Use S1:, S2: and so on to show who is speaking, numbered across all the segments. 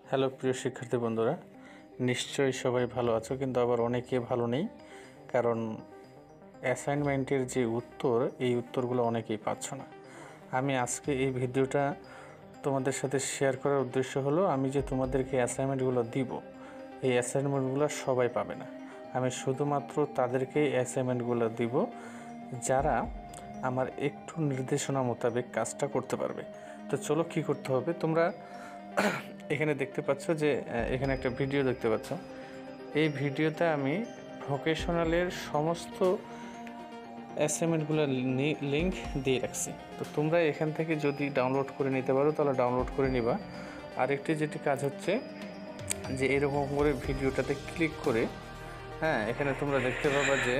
S1: Hello প্রিয় শিক্ষার্থী বন্ধুরা, নিশ্চয়ই সবাই ভালো আছো, কিন্তু আবার অনেকে ভালো নেই। কারণ অ্যাসাইনমেন্টের যে উত্তর, এই উত্তরগুলো অনেকেই পাচ্ছ না। আমি আজকে এই ভিডিওটা তোমাদের সাথে শেয়ার করার উদ্দেশ্য হলো, আমি যে তোমাদেরকে অ্যাসাইনমেন্টগুলো দিব, এই অ্যাসাইনমেন্টগুলো সবাই পাবে না। আমি শুধুমাত্র তাদেরকেই অ্যাসাইনমেন্টগুলো দিব যারা আমার একটু নির্দেশনা মোতাবেক কাজটা করতে পারবে। তো চলো কী করতে হবে। তোমরা এখানে দেখতে পাচ্ছ যে এখানে একটা ভিডিও দেখতে পাচ্ছ। এই ভিডিওতে আমি ভোকেশনালের সমস্ত অ্যাসাইনমেন্টগুলোর লিঙ্ক দিয়ে রাখছি। তো তোমরা এখান থেকে যদি ডাউনলোড করে নিতে পারো তাহলে ডাউনলোড করে নিবা। আরেকটি যেটি কাজ হচ্ছে যে এরকম করে ভিডিওটাতে ক্লিক করে, এখানে তোমরা দেখতে পাবা যে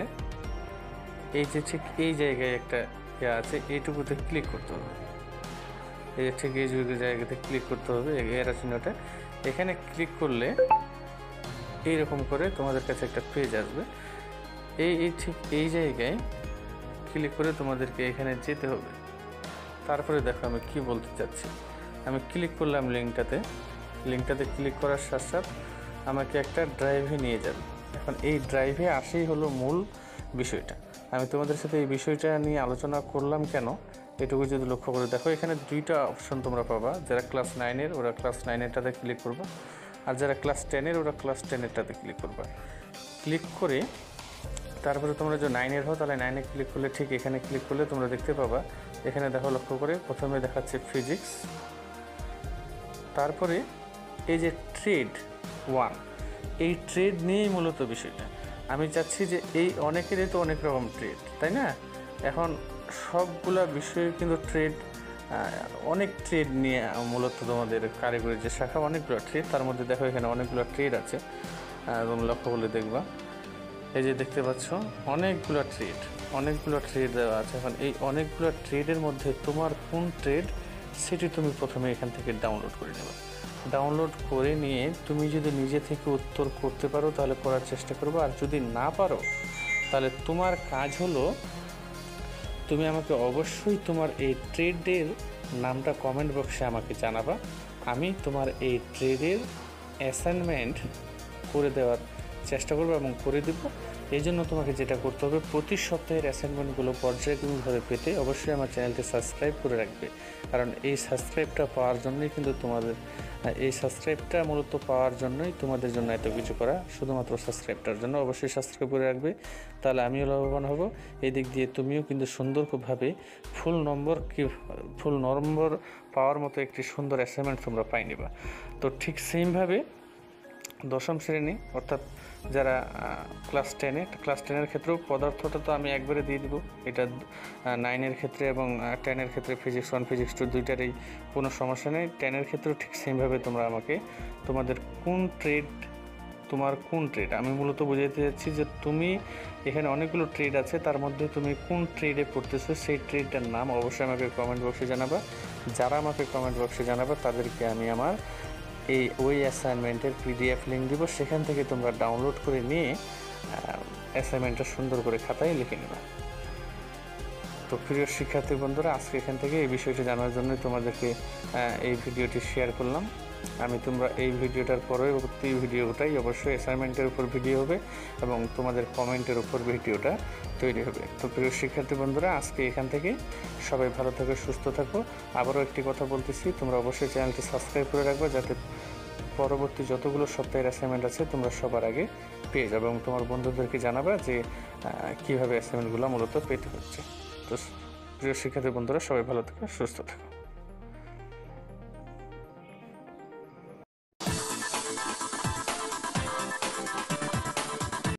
S1: এই যে ঠিক এই জায়গায় একটা ইয়ে আছে, এইটুকুতে ক্লিক করতে হবে। এই যে ঠিক এই জায়গাতে ক্লিক করতে হবে, এর চিহ্নটা এখানে ক্লিক করলে এইরকম করে তোমাদের কাছে একটা পেজ আসবে। এই ঠিক এই জায়গায় ক্লিক করে তোমাদেরকে এখানে যেতে হবে। তারপরে দেখো আমি কি বলতে চাচ্ছি। আমি ক্লিক করলাম লিঙ্কটাতে ক্লিক করার সাথে সাথে আমাকে একটা ড্রাইভে নিয়ে যাবে। এখন এই ড্রাইভে আসেই হলো মূল বিষয়টা। আমি তোমাদের সাথে এই বিষয়টা নিয়ে আলোচনা করলাম কেন, এটুকু যদি লক্ষ্য করে দেখো, এখানে দুইটা অপশন তোমরা পাবা। যারা ক্লাস 9-এর ওরা ক্লাস 9-এরটাতে ক্লিক করবা, আর যারা ক্লাস 10-এর ওরা ক্লাস 10-এরটাতে ক্লিক করবা। ক্লিক করে তারপরে তোমরা যে 9-এর হও তাহলে 9-এ ক্লিক করলে ঠিক এখানে ক্লিক করলে তোমরা দেখতে পাবা, এখানে দেখো লক্ষ্য করে প্রথমে দেখাচ্ছে ফিজিক্স, তারপরে এই যে ট্রেড 1, এই ট্রেড নিয়েই মূলত বিষয়টা। আমি চাচ্ছি যে এই অনেকেরই তো অনেক রকম ট্রেড, তাই না? এখন সবগুলা বিষয়ে কিন্তু ট্রেড, অনেক ট্রেড নিয়ে মূলত তোমাদের কারিগরি যে শাখা, অনেকগুলো ট্রেড, তার মধ্যে দেখো এখানে অনেকগুলো ট্রেড আছে এবং লক্ষ্য করলে দেখবা এই যে দেখতে পাচ্ছ অনেকগুলো ট্রেড দেওয়া আছে। এখন এই অনেকগুলো ট্রেডের মধ্যে তোমার কোন ট্রেড সেটি তুমি প্রথমে এখান থেকে ডাউনলোড করে নেবে। ডাউনলোড করে নিয়ে তুমি যদি নিজে থেকে উত্তর করতে পারো তাহলে করার চেষ্টা করবে, আর যদি না পারো তাহলে তোমার কাজ হলো তুমি আমাকে অবশ্যই তোমার এই ট্রেডের নামটা কমেন্ট বক্সে আমাকে জানাবা। আমি তোমার এই ট্রেডের অ্যাসাইনমেন্ট করে দেওয়ার চেষ্টা করবো এবং করে দেব। এই জন্য তোমাকে যেটা করতে হবে, প্রতি সপ্তাহের অ্যাসাইনমেন্টগুলো পর্যায়ক্রমিকভাবে পেতে অবশ্যই আমার চ্যানেলটি সাবস্ক্রাইব করে রাখবে। কারণ এই সাবস্ক্রাইবটা পাওয়ার জন্যই কিন্তু তোমাদের জন্য এত কিছু করা, শুধুমাত্র সাবস্ক্রাইবটার জন্য। অবশ্যই সাবস্ক্রাইব করে রাখবে, তাহলে আমিও লাভবান হব। এই দিক দিয়ে তুমিও কিন্তু সুন্দরভাবে ফুল নম্বর পাওয়ার মতো একটি সুন্দর অ্যাসাইনমেন্ট তোমরা পাই নিবা। তো ঠিক সেমভাবে দশম শ্রেণী অর্থাৎ যারা ক্লাস 10-এর ক্ষেত্রেও পদার্থটা তো আমি একবারে দিয়ে দিব। এটা 9-এর ক্ষেত্রে এবং 10-এর ক্ষেত্রে ফিজিক্স 1 ফিজিক্স 2 দুইটারই কোনো সমস্যা নেই। 10-এর ক্ষেত্রেও ঠিক সেমভাবে তোমরা আমাকে তোমার কোন ট্রেড, আমি মূলত বোঝাতে যাচ্ছি যে তুমি এখানে অনেকগুলো ট্রেড আছে, তার মধ্যে তুমি কোন ট্রেডে পড়তেছো সেই ট্রেডটার নাম অবশ্যই আমাকে কমেন্ট বক্সে জানাবা। যারা আমাকে কমেন্ট বক্সে জানাবা তাদেরকে আমি আমার ওই অ্যাসাইনমেন্টের PDF লিঙ্ক দিব, সেখান থেকে তোমরা ডাউনলোড করে নিয়ে অ্যাসাইনমেন্টটা সুন্দর করে খাতায় লিখে নেবা। তো প্রিয় শিক্ষার্থী বন্ধুরা, আজকে এখান থেকে এই বিষয়টি জানার জন্য তোমাদেরকে এই ভিডিওটি শেয়ার করলাম। তোমরা এই ভিডিওটার পরবর্তী ভিডিওটাই অবশ্যই অ্যাসাইনমেন্টের উপর ভিডিও হবে এবং তোমাদের কমেন্টের উপর ভিডিওটা তৈরি হবে। তো প্রিয় শিক্ষার্থী বন্ধুরা, আজকে এখান থেকে সবাই ভালো থাকো, সুস্থ থাকো। আবারও একটি কথা বলতেছি, তোমরা অবশ্যই চ্যানেলটি সাবস্ক্রাইব করে রাখবে, যাতে পরবর্তী যতগুলো সপ্তাহের অ্যাসাইনমেন্ট আছে তোমরা সবার আগে পেয়ে যাবে এবং তোমার বন্ধুদেরকে জানাবে যে কীভাবে অ্যাসাইনমেন্টগুলো মূলত পেতে হচ্ছে। তো প্রিয় শিক্ষার্থী বন্ধুরা, সবাই ভালো থাকো, সুস্থ থাকো।